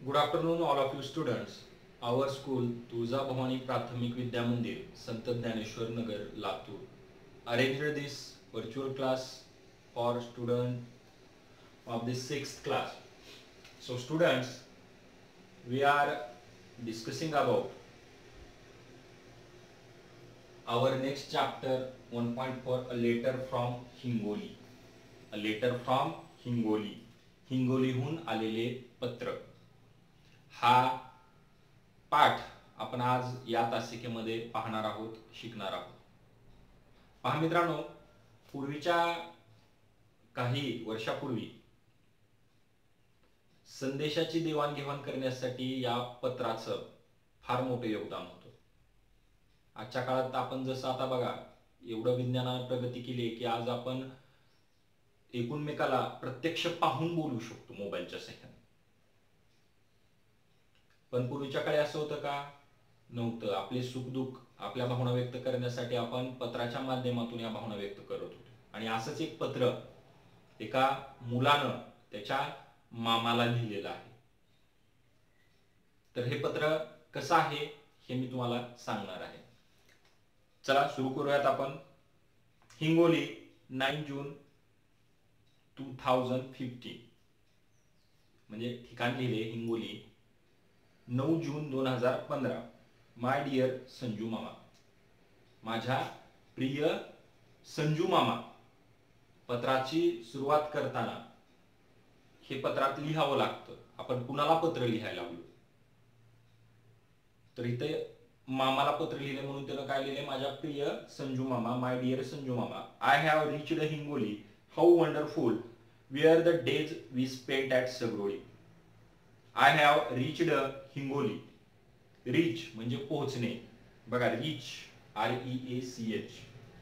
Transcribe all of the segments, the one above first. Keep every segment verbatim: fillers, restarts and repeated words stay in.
Good afternoon, all of you students. Our school, Tulza Bhavani Prathamic Vidya Mandir, Sant Dhaneshwar Nagar, Latur, arranged this virtual class for students of the sixth class. So, students, we are discussing about our next chapter one point four, a letter from Hingoli. A letter from Hingoli. हिंगोलीहून आलेले पत्र. हा पाठ आपण आज या तासिकेमध्ये पाहणार आहोत, शिकणार आहोत. पहा मित्रांनो, पूर्वीच्या काही वर्षापूर्वी संदेशाची देवाणघेवाण करण्यासाठी या पत्राचं फार मोठं योगदान होतं. आजच्या काळात आपण जसं आता बघा, एवढं विज्ञानाने प्रगती केली की आज आपण एकमेकाला प्रत्यक्ष पाहून बोलू शकतो मोबाईलच्या सहाय्याने. पण पूर्वीच्या काळी असं होतं का? नव्हतं. आपले सुखदुःख, आपल्या भावना व्यक्त करण्यासाठी आपण पत्राच्या माध्यमातून या भावना व्यक्त करत होतो. आणि असंच एक पत्र एका मुलानं त्याच्या मामाला लिहिलेलं आहे. तर हे पत्र कसं आहे हे मी तुम्हाला सांगणार आहे. चला सुरू करूयात आपण. हिंगोली, नऊ जून दोन हजार पंधरा, म्हणजे ठिकाण लिहिले हिंगोली, नऊ जून दोन हजार पंधरा. माय डिअर संजू मामा, माझ्या प्रिय संजू मामा. पत्राची सुरुवात करताना हे पत्रात लिहावं लागतं. आपण कुणाला पत्र लिहायला लागलो, तर इथे मामाला पत्र लिहिले म्हणून त्यानं काय लिहिले? माझ्या प्रिय संजू मामा, माय डिअर संजू मामा, I have reached Hingoli. How wonderful were the days we spent at Sagroli. I have reached Hingoli. Reach म्हणजे पोहोचणे. बघा, reach, R E A C H,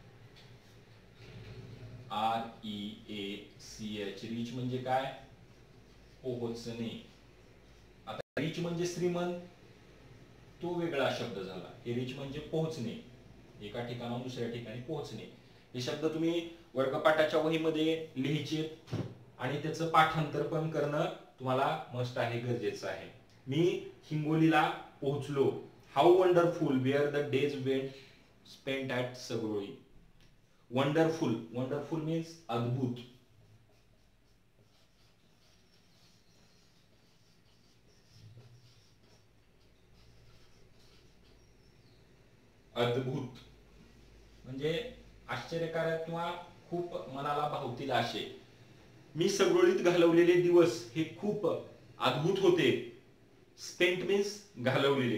R E A C H. reach म्हणजे काय? पोहोचणे. आता reach म्हणजे श्रीमंत, तो वेगळा शब्द झाला. हे reach म्हणजे पोहोचणे, एका ठिकाणाहून दुसऱ्या ठिकाणी पोहोचणे. हे शब्द तुम्ही वर्गपाठाच्या वहीमध्ये लिहायचे आणि त्याचं पाठांतर पण करणं तुम्हाला मस्ट आहे, गरजेचं आहे. मी हिंगोलीला पोहोचलो. How wonderful were the days went spent at Sagaroli. Wonderful, wonderful means अद्भुत. अद्भुत म्हणजे आश्चर्यकारक किंवा खूप मनाला भावतील असे. मी सगरोळीत घालवलेले दिवस हे खूप अद्भुत होते. स्पेंट मीन्स घालवलेले,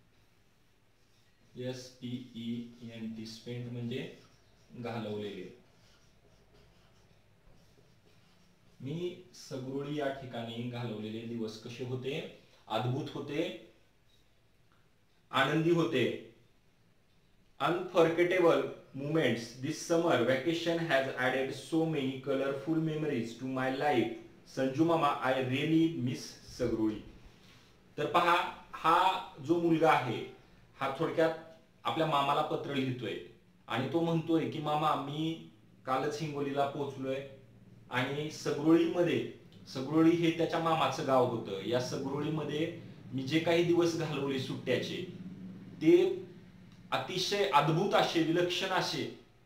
S P E N T. Spent म्हणजे घालवलेले. मी सगरोळी या ठिकाणी घालवलेले दिवस कसे होते? अद्भुत होते, आनंदी होते. Unforgettable moments. This summer vacation has added so many colorful memories to my life. Sanju मामा, I really miss सगरोळी. तर पहा, हा जो मुलगा आहे हा थोडक्यात आपल्या मामाला पत्र लिहितोय आणि तो म्हणतोय की मामा, मी कालच हिंगोलीला पोहोचलोय आणि सगरोळीमध्ये, सगरोळी हे त्याच्या मामाचं गाव होतं, या सगरोळीमध्ये मी जे काही दिवस घालवले सुट्ट्याचे ते अतिशय अद्भुत असे, विलक्षण असे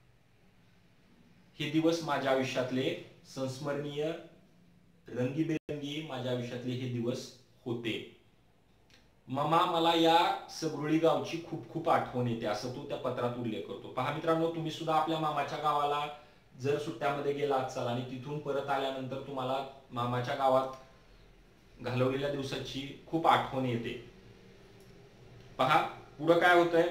हे दिवस माझ्या आयुष्यातले संस्मरणीय, रंगीबेरंगी माझ्या आयुष्यातले हे दिवस होते. मामा, मला या सगरोळी गावची खूप खूप आठवण येते, असं तो त्या पत्रात उल्लेख करतो. पहा मित्रांनो, तुम्ही सुद्धा आपल्या मामाच्या गावाला जर सुट्ट्यामध्ये गेला असाल आणि तिथून परत आल्यानंतर तुम्हाला मामाच्या गावात घालवलेल्या दिवसाची खूप आठवण येते. पहा पुढे काय होतंय?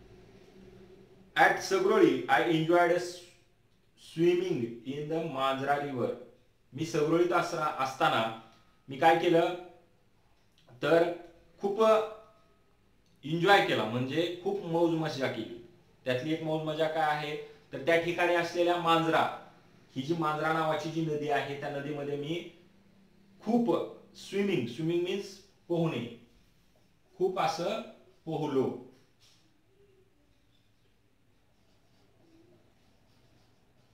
At Sagroli, I enjoyed swimming in the Manjra river. मी सगरोळीत असताना मी काय केलं तर खूप एन्जॉय केला, म्हणजे खूप मौज मजा केली. त्यातली एक मौज मजा काय आहे तर त्या ठिकाणी असलेल्या मांजरा, ही जी मांजरा नावाची जी नदी आहे त्या नदीमध्ये मी खूप स्विमिंग, स्विमिंग मीन्स पोहणे, खूप असं पोहलो.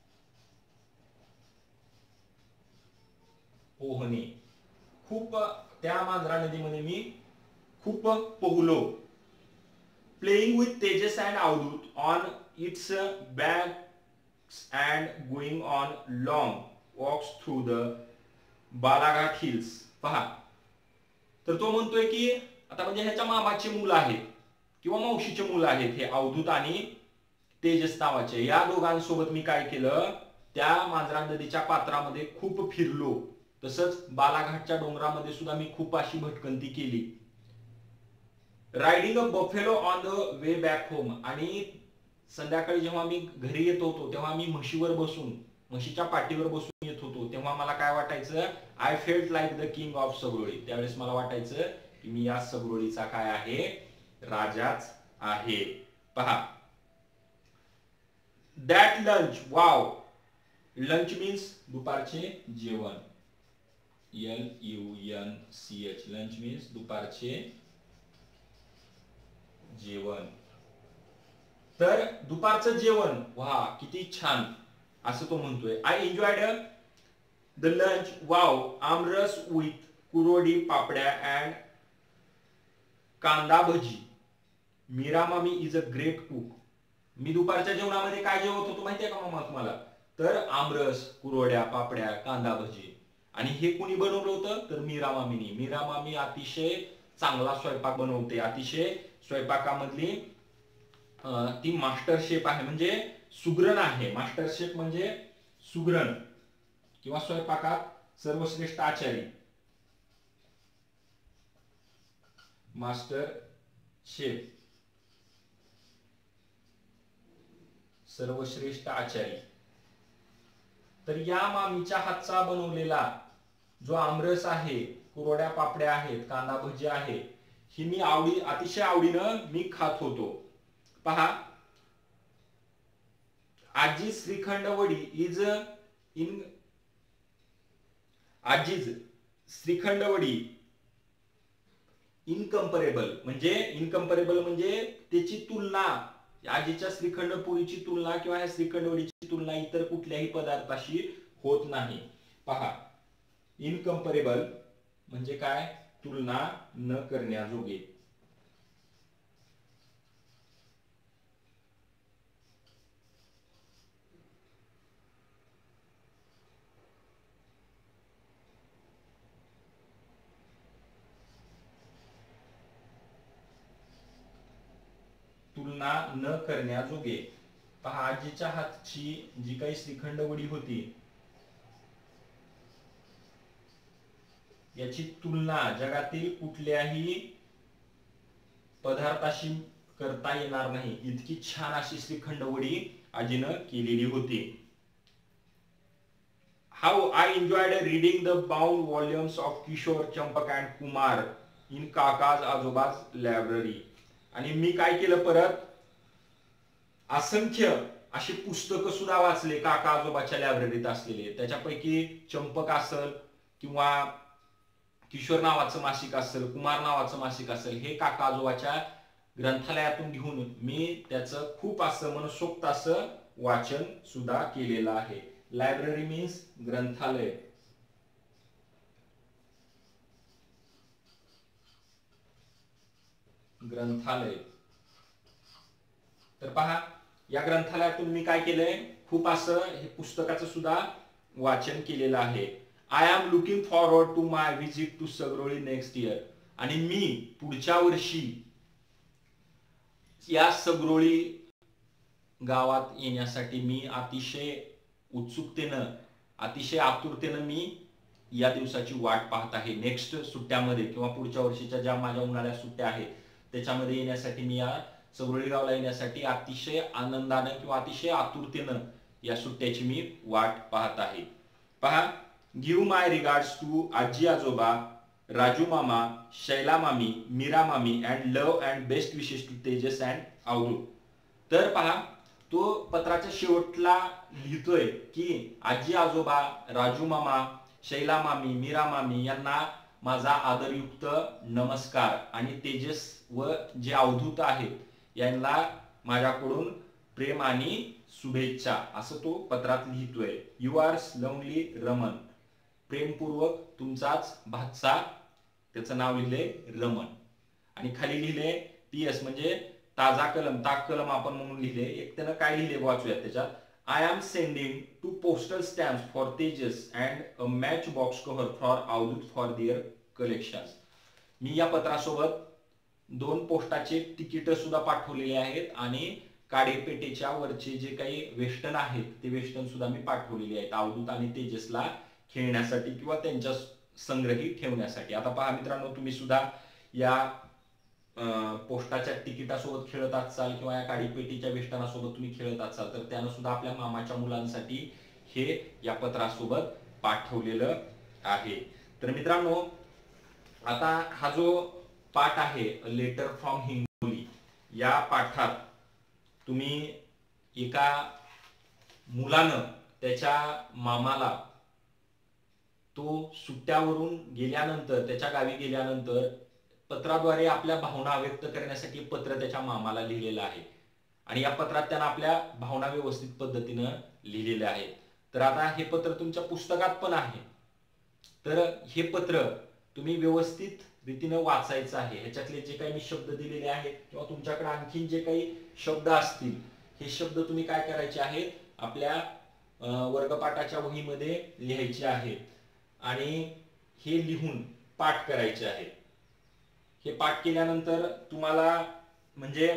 पोहणे खूप त्या मांजरा नदीमध्ये मी खूप पोहलो. Playing with Tejas and Avdhoot on its banks and going on long walks through the Balaghat hills. पहा, तर तो म्हणतोय की आता म्हणजे ह्याच्या मामाचे मुलं आहेत किंवा मावशीचे मुलं आहेत हे अवधूत आणि तेजस नावाचे. या दोघांसोबत मी काय केलं, त्या मांजरा नदीच्या पात्रामध्ये खूप फिरलो. तसंच बालाघाटच्या डोंगरामध्ये सुद्धा मी खूप अशी भटकंती केली. Riding a buffalo on the way back home. आणि संध्याकाळी जेव्हा मी घरी येत होतो तेव्हा मी म्हशीवर बसून म्हशीच्या पाठीवर बसून येत होतो, तेव्हा मला काय वाटायचं, I felt like the king of Sagaroli. त्यावेळेस मला वाटायचं की मी या सबरोळीचा काय आहे, राजाच आहे. पहा, that lunch, wow. Lunch means दुपारचे जेवण. L U N C H. Lunch means दुपारचे जेवण. तर दुपारचं जेवण, वा किती छान, असं तो म्हणतोय. I enjoyed the lunch, wow. Aamras with kurodi papdya and kanda bhaji. Meera mami is a great cook. मी दुपारच्या जेवणामध्ये काय जेवत होतो माहितीये का मामा तुम्हाला, तर आमरस, कुरोड्या, पापड्या, कांदा भजी. आणि हे कोणी बनवलं होतं, तर मीरा मामीनी. मीरा मामी अतिशय चांगला स्वयंपाक बनवते, अतिशय स्वयंपाकामधली ती मास्टर शेफ आहे, म्हणजे सुगरण आहे. मास्टर शेफ म्हणजे सुगरण किंवा स्वयंपाकात सर्वश्रेष्ठ आचारी. मास्टर शेफ, सर्वश्रेष्ठ आचारी. तर या मामीच्या हातचा बनवलेला जो आमरस आहे, कुरोड्या पापड्या आहेत, कांदा भजी आहे, ही मी आवडी अतिशय आवडीनं मी खात होतो. पहा, आजी श्रीखंड वडी इज इन आजीज श्रीखंड वडी इनकम्परेबल. म्हणजे इनकम्परेबल म्हणजे त्याची तुलना, आजीच्या श्रीखंड पोळीची तुलना किंवा ह्या श्रीखंड वडीची तुलना इतर कुठल्याही पदार्थाशी होत नाही. पहा, इनकम्परेबल म्हणजे काय, तुलना न करण्याजोगे. तुलना न करण्याजोगे. पहा, आजीच्या हातची जी काही श्रीखंड वडी होती याची तुलना जगातील कुठल्याही पदार्थाशी करता येणार नाही, इतकी छान अशी श्रीखंड वडी आजीनं केलेली होती. How I enjoyed reading the bound volumes of Kishore, Champak and Kumar in Kaka's Ajoba's library. आणि मी काय केलं, परत असंख्य अशी पुस्तकं सुद्धा वाचले काका आजोबाच्या लायब्ररीत असलेले. त्याच्यापैकी चंपक असेल किंवा किशोर नावाचं मासिक असेल, कुमार नावाचं मासिक असेल, हे काका आजोबाच्या ग्रंथालयातून घेऊन मी त्याचं खूप असं मनसोक्त असं वाचन सुद्धा केलेलं आहे. लायब्ररी मीन्स ग्रंथालय. ग्रंथालय. तर पहा, या ग्रंथालयातून मी काय केलंय, खूप असं हे पुस्तकाचं सुद्धा वाचन केलेलं आहे. I am looking forward to my visit to Sagaroli next year. आणि मी पुढच्या वर्षी या सगरोळी गावात येण्यासाठी मी अतिशय उत्सुकतेनं, अतिशय आतुरतेनं मी या दिवसाची वाट पाहत आहे. नेक्स्ट सुट्ट्यामध्ये किंवा पुढच्या वर्षीच्या ज्या माझ्या उन्हाळ्यात सुट्ट्या आहेत त्याच्यामध्ये येण्यासाठी, मी या सगरोळी गावला येण्यासाठी अतिशय आनंदानं किंवा अतिशय आतुरतेनं या सुट्ट्याची मी वाट पाहत आहे. पहा, गिव्ह माय रिगार्ड्स टू आजी आजोबा, राजू मामा, Shaila mami, Meera mami and love and best wishes to Tejas and Avdhoot. तर पहा, तो पत्राच्या शेवटला लिहितोय की आजी आजोबा, राजू मामा, शैला मामी, मीरा मामी यांना माझा आदरयुक्त नमस्कार, आणि तेजस व जे अवधूत आहेत यांना माझ्याकडून प्रेम आणि शुभेच्छा, असं तो पत्रात लिहितोय. You are lovely Raman. प्रेमपूर्वक तुमचाच भाचा त्याचं नाव लिहिलंय रमण. आणि खाली लिहिले पी एस म्हणजे ताजा कलम, ताक कलम आपण म्हणून लिहिले. एक त्यानं काय लिहिले वाचूयात त्याच्यात. I am sending two postal stamps for Tejas and a match box cover for Avdhoot for their collection. मी या पत्रासोबत दोन पोस्टाचे तिकीट सुद्धा पाठवलेले आहेत आणि काडेपेटेच्या वरचे जे काही वेस्टर्न आहेत ते वेस्टर्न सुद्धा मी पाठवलेले आहेत अवधूत आणि तेजसला खेळण्यासाठी किंवा त्यांच्या संग्रही ठेवण्यासाठी. आता पहा मित्रांनो, तुम्ही सुद्धा या पोस्टाच्या तिकिटासोबत खेळत असाल किंवा या काडीपेटीच्या वेष्टनासोबत तुम्ही खेळत असाल तर त्यानं सुद्धा आपल्या मामाच्या मुलांसाठी हे या पत्रासोबत पाठवलेलं आहे. तर मित्रांनो, आता हा जो पाठ आहे लेटर फ्रॉम हिंगोली, या पाठात तुम्ही एका मुलानं त्याच्या मामाला तो सुट्ट्यावरून गेल्यानंतर, त्याच्या गावी गेल्यानंतर पत्राद्वारे आपल्या भावना व्यक्त करण्यासाठी पत्र त्याच्या मामाला लिहिलेलं आहे आणि या पत्रात त्यानं आपल्या भावना व्यवस्थित पद्धतीनं लिहिलेल्या आहेत. तर आता हे पत्र तुमच्या पुस्तकात पण आहे. तर हे पत्र तुम्ही व्यवस्थित रीतीनं वाचायचं आहे. ह्याच्यातले जे काही मी शब्द दिलेले आहेत किंवा तुमच्याकडे आणखीन जे काही शब्द असतील हे शब्द तुम्ही काय करायचे आहेत, आपल्या वर्गपाठाच्या वहीमध्ये लिहायचे आहेत आणि हे लिहून पाठ करायचे आहे. हे पाठ केल्यानंतर तुम्हाला म्हणजे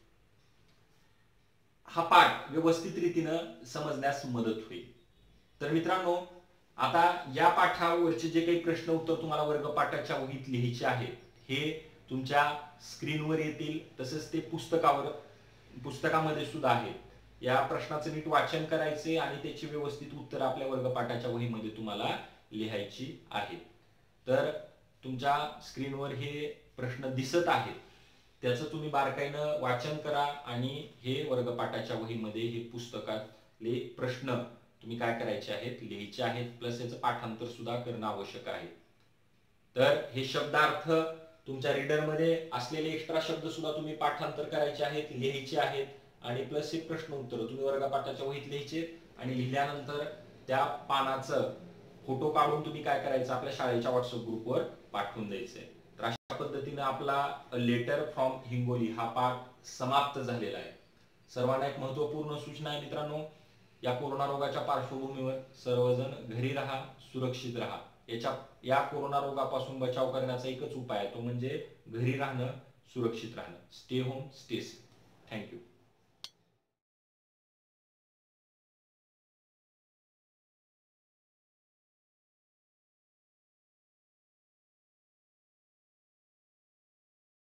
हा पाठ व्यवस्थित रीतीनं समजण्यास मदत होईल. तर मित्रांनो, आता या पाठावरचे जे काही प्रश्न उत्तर तुम्हाला वर्गपाठाच्या वहीत लिहायचे आहेत हे तुमच्या स्क्रीनवर येतील. तसेच ते पुस्तकावर पुस्तकामध्ये सुद्धा आहे. या प्रश्नाचं नीट वाचन करायचे आणि त्याची व्यवस्थित उत्तर आपल्या वर्गपाठाच्या वहीमध्ये तुम्हाला लिहायची आहेत. तर तुमच्या स्क्रीनवर हे प्रश्न दिसत आहेत, त्याचं तुम्ही बारकाईनं वाचन करा आणि हे वर्गपाठाच्या वहीमध्ये हे पुस्तकातले प्रश्न तुम्ही काय करायचे आहेत, लिहायचे आहेत. प्लस याचं पाठांतर सुद्धा करणं आवश्यक आहे. तर हे शब्दार्थ तुमच्या रीडरमध्ये असलेले एक्स्ट्रा शब्द सुद्धा तुम्ही पाठांतर करायचे आहेत, लिहायचे आहेत आणि प्लस हे प्रश्न उत्तर तुम्ही वर्गपाठाच्या वहीत लिहायचे आणि लिहिल्यानंतर त्या पानाचं फोटो काढून तुम्ही काय करायचं, आपल्या शाळेच्या व्हॉट्सअप ग्रुपवर पाठवून द्यायचंय. तर अशा पद्धतीने आपला लेटर फ्रॉम हिंगोली हा पाठ समाप्त झालेला आहे. सर्वांना एक महत्त्वपूर्ण सूचना आहे मित्रांनो, या कोरोना रोगाच्या पार्श्वभूमीवर सर्वजण घरी राहा, सुरक्षित राहा. याच्या या कोरोना रोगापासून बचाव करण्याचा एकच उपाय आहे, तो म्हणजे घरी राहणं, सुरक्षित राहणं. Stay home, stay safe. Thank you.